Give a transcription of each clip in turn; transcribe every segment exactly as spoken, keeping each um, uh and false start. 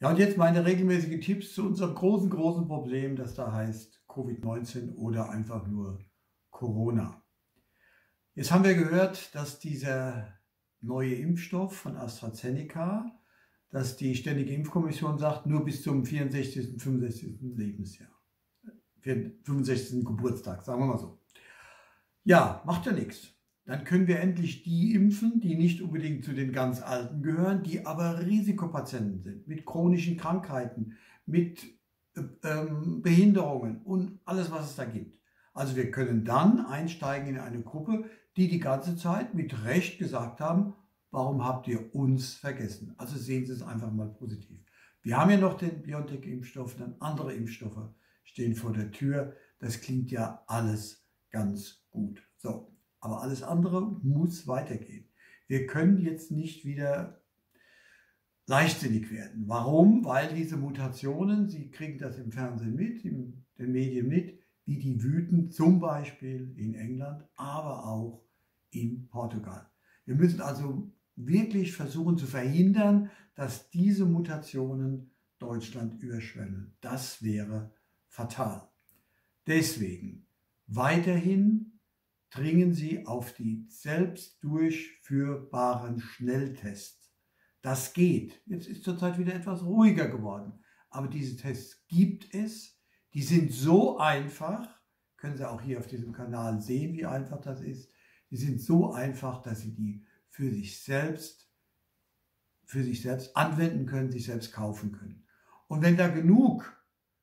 Ja, und jetzt meine regelmäßigen Tipps zu unserem großen, großen Problem, das da heißt Covid neunzehn oder einfach nur Corona. Jetzt haben wir gehört, dass dieser neue Impfstoff von AstraZeneca, dass die Ständige Impfkommission sagt, nur bis zum vierundsechzigsten, fünfundsechzigsten Lebensjahr, fünfundsechzigsten Geburtstag, sagen wir mal so. Ja, macht ja nichts. Dann können wir endlich die impfen, die nicht unbedingt zu den ganz Alten gehören, die aber Risikopatienten sind, mit chronischen Krankheiten, mit ähm, Behinderungen und alles, was es da gibt. Also wir können dann einsteigen in eine Gruppe, die die ganze Zeit mit Recht gesagt haben, warum habt ihr uns vergessen? Also sehen Sie es einfach mal positiv. Wir haben ja noch den BioNTech-Impfstoff, dann andere Impfstoffe stehen vor der Tür. Das klingt ja alles ganz gut. So. Aber alles andere muss weitergehen. Wir können jetzt nicht wieder leichtsinnig werden. Warum? Weil diese Mutationen, Sie kriegen das im Fernsehen mit, in den Medien mit, wie die wüten, zum Beispiel in England, aber auch in Portugal. Wir müssen also wirklich versuchen zu verhindern, dass diese Mutationen Deutschland überschwemmen. Das wäre fatal. Deswegen weiterhin dringen Sie auf die selbst durchführbaren Schnelltests. Das geht. Jetzt ist zurzeit wieder etwas ruhiger geworden. Aber diese Tests gibt es. Die sind so einfach, können Sie auch hier auf diesem Kanal sehen, wie einfach das ist. Die sind so einfach, dass Sie die für sich selbst, für sich selbst anwenden können, sich selbst kaufen können. Und wenn da genug,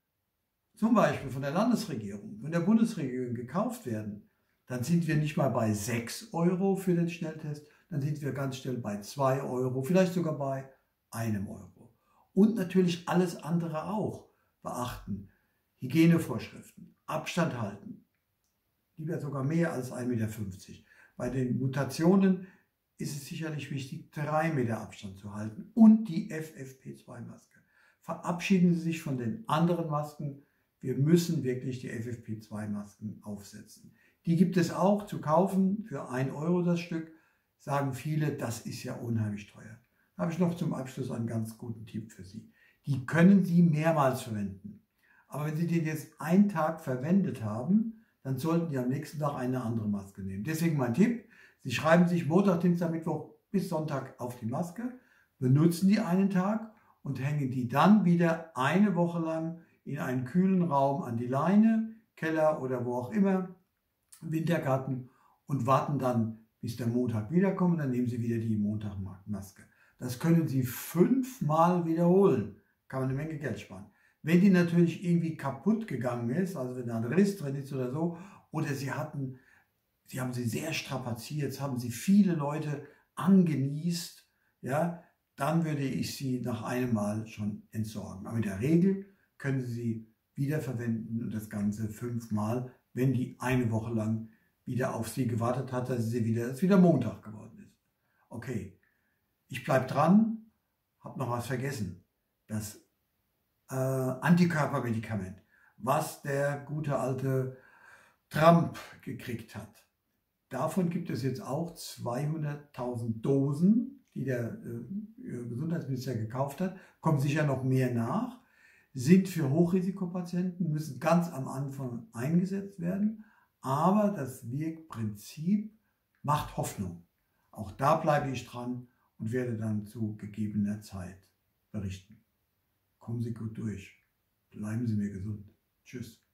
zum Beispiel von der Landesregierung, von der Bundesregierung gekauft werden, dann sind wir nicht mal bei sechs Euro für den Schnelltest, dann sind wir ganz schnell bei zwei Euro, vielleicht sogar bei einem Euro. Und natürlich alles andere auch beachten. Hygienevorschriften, Abstand halten, lieber sogar mehr als ein Meter fünfzig. Bei den Mutationen ist es sicherlich wichtig, drei Meter Abstand zu halten und die F F P zwei Maske. Verabschieden Sie sich von den anderen Masken. Wir müssen wirklich die F F P zwei Masken aufsetzen. Die gibt es auch zu kaufen für ein Euro das Stück. Sagen viele, das ist ja unheimlich teuer. Da habe ich noch zum Abschluss einen ganz guten Tipp für Sie. Die können Sie mehrmals verwenden. Aber wenn Sie den jetzt einen Tag verwendet haben, dann sollten Sie am nächsten Tag eine andere Maske nehmen. Deswegen mein Tipp, Sie schreiben sich Montag, Dienstag, Mittwoch bis Sonntag auf die Maske, benutzen die einen Tag und hängen die dann wieder eine Woche lang in einen kühlen Raum an die Leine, Keller oder wo auch immer, Wintergarten, und warten dann, bis der Montag wiederkommt, dann nehmen Sie wieder die Montagmaske. Das können Sie fünfmal wiederholen. Kann man eine Menge Geld sparen. Wenn die natürlich irgendwie kaputt gegangen ist, also wenn da ein Riss drin ist oder so, oder Sie hatten, Sie haben sie sehr strapaziert, jetzt haben Sie viele Leute angenießt, ja, dann würde ich sie nach einem Mal schon entsorgen. Aber in der Regel können Sie sie wiederverwenden und das Ganze fünfmal, wenn die eine Woche lang wieder auf Sie gewartet hat, dass sie wieder, dass wieder Montag geworden ist. Okay, ich bleibe dran, habe noch was vergessen. Das äh, Antikörpermedikament, was der gute alte Trump gekriegt hat. Davon gibt es jetzt auch zweihunderttausend Dosen, die der äh, Gesundheitsminister gekauft hat. Kommen sicher noch mehr nach. Sind für Hochrisikopatienten, müssen ganz am Anfang eingesetzt werden. Aber das Wirkprinzip macht Hoffnung. Auch da bleibe ich dran und werde dann zu gegebener Zeit berichten. Kommen Sie gut durch. Bleiben Sie mir gesund. Tschüss.